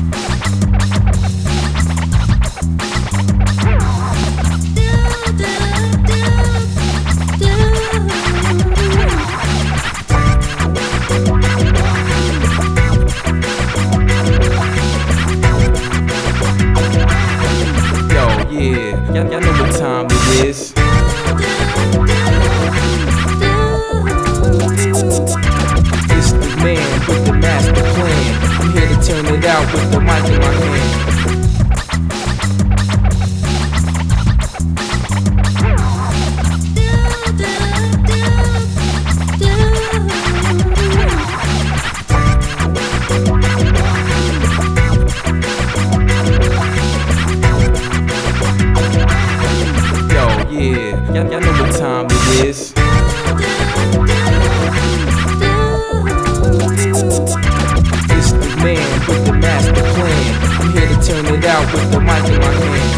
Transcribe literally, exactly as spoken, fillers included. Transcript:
Yeah, y'all know what time it is. It's the man with the master plan. I'm here to turn it out with the mic in my hand. Yeah, y'all know what time it is. It's the man with the master plan. I'm here to turn it out with the mic in my hand.